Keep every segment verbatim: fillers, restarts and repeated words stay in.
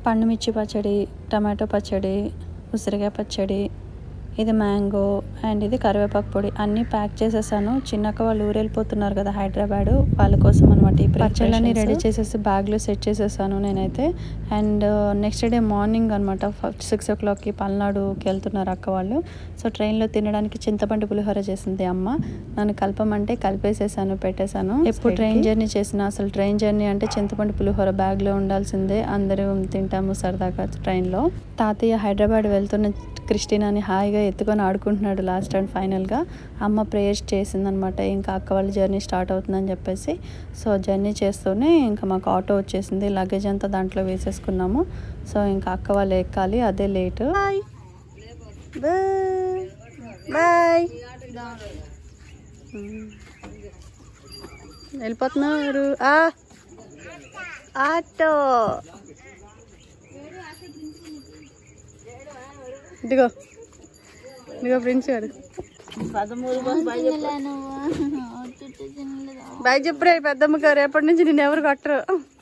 పండు మిర్చి పచ్చడి, టమాటో పచ్చడి, ఉసిరికాయ పచ్చడి, ఇది మ్యాంగో అండ్ ఇది కరివేపాకు పొడి అన్నీ ప్యాక్ చేసేసాను. చిన్నక్క వాళ్ళు ఊరు వెళ్ళిపోతున్నారు కదా హైదరాబాదు, వాళ్ళ కోసం అనమాట. ఈ పచ్చళ్ళని రెడీ చేసేసి బ్యాగ్లో సెట్ చేసేసాను నేనైతే. అండ్ నెక్స్ట్ డే మార్నింగ్ అనమాట సిక్స్ ఓ క్లాక్కి పల్నాడుకి వెళ్తున్నారు అక్క వాళ్ళు. సో ట్రైన్లో తినడానికి చింతపండు పులిహోర చేసింది అమ్మ. నన్ను కలపమంటే కలిపేసేసాను, పెట్టేశాను. ఎప్పుడు ట్రైన్ జర్నీ చేసినా అసలు ట్రైన్ జర్నీ అంటే చింతపండు పులిహోర బ్యాగ్లో ఉండాల్సిందే. అందరూ తింటాము సరదాగా ట్రైన్లో. తాతయ్య హైదరాబాద్ వెళ్తున్న క్రిస్టినాని హాయిగా ఎత్తుకొని ఆడుకుంటున్నాడు లాస్ట్ అండ్ ఫైనల్గా. అమ్మ ప్రేయర్స్ చేసిందనమాట, ఇంకా అక్క వాళ్ళ జర్నీ స్టార్ట్ అవుతుందని చెప్పేసి. సో జర్నీ చేస్తూనే ఇంకా మాకు ఆటో వచ్చేసింది, లగేజ్ అంతా దాంట్లో వేసేసుకున్నాము. సో ఇంకా అక్క వాళ్ళు ఎక్కాలి, అదే లేటు. బాయ్ వెళ్ళిపోతున్నారు. ఆటో ఇదిగో ఇదిగో ప్రిన్స్ గారు బాయ్ చెప్పురే పెద్దమ్మ గారు. రేపటి నుంచి నేను ఎవరు కొట్టరు.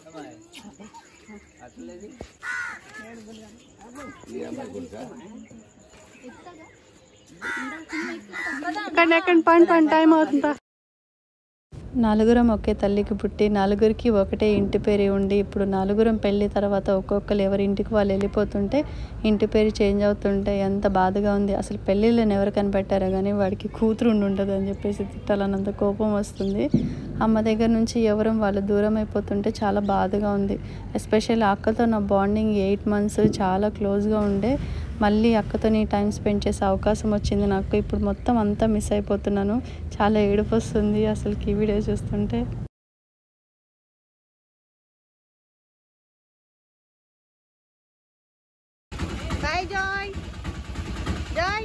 ఎక్కండి ఎక్కండి పని పని టైం అవుతుందా. నలుగురం ఒకే తల్లికి పుట్టి నలుగురికి ఒకటే ఇంటి పేరు ఉండి ఇప్పుడు నలుగురం పెళ్ళి తర్వాత ఒక్కొక్కరు ఎవరి ఇంటికి వాళ్ళు వెళ్ళిపోతుంటే ఇంటి పేరు చేంజ్ అవుతుంటే ఎంత బాధగా ఉంది. అసలు పెళ్ళిళ్ళని ఎవరు కనిపెట్టారో కానీ వాడికి కూతురు ఉండదు అని చెప్పేసి తిట్టాలన్నంత కోపం వస్తుంది. అమ్మ దగ్గర నుంచి ఎవరం వాళ్ళు దూరం అయిపోతుంటే చాలా బాధగా ఉంది. ఎస్పెషల్లీ అక్కతో నా బాండింగ్ ఎయిట్ మంత్స్ చాలా క్లోజ్గా ఉండే. మళ్ళీ అక్కతోని టైం స్పెండ్ చేసే అవకాశం వచ్చింది నాకు. ఇప్పుడు మొత్తం అంతా మిస్ అయిపోతున్నాను. చాలా ఏడుపు వస్తుంది అసలుకి ఈ వీడియో చూస్తుంటే. Bye Joy Joy.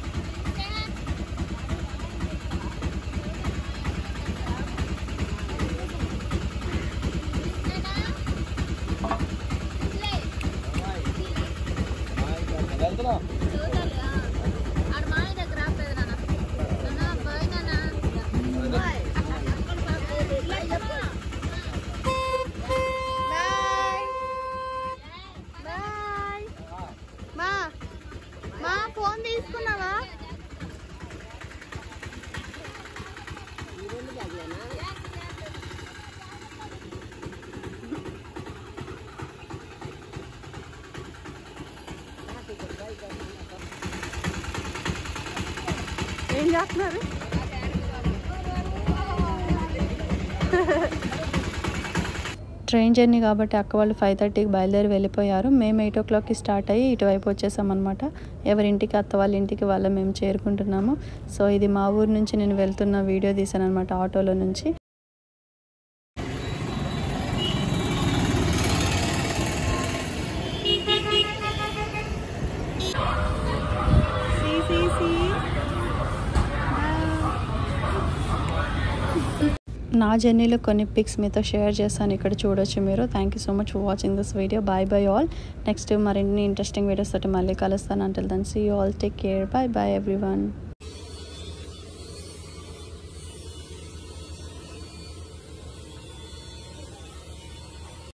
ఫోన్ తీసుకున్నావా? ఏం చేస్తున్నారు? ట్రైన్ జర్నీ కాబట్టి అక్క వాళ్ళు ఫైవ్ థర్టీకి బయలుదేరి వెళ్ళిపోయారు. మేము ఎయిట్ ఓ క్లాక్కి స్టార్ట్ అయ్యి ఇటువైపు వచ్చేసామన్నమాట. ఎవరింటికి అత్త వాళ్ళ ఇంటికి వాళ్ళ మేము చేరుకుంటున్నాము. సో ఇది మా ఊరు నుంచి నేను వెళ్తున్న వీడియో తీసాను అనమాట ఆటోలో నుంచి. నా జర్నీలో కొన్ని పిక్స్ మీతో షేర్ చేస్తాను, ఇక్కడ చూడొచ్చు మీరు. Thank you so much for watching this video. Bye bye all. Next మరిన్ని ఇంట్రెస్టింగ్ వీడియోస్ తోటి మళ్ళీ కలుస్తాను. Until then see you all, take care, bye bye everyone.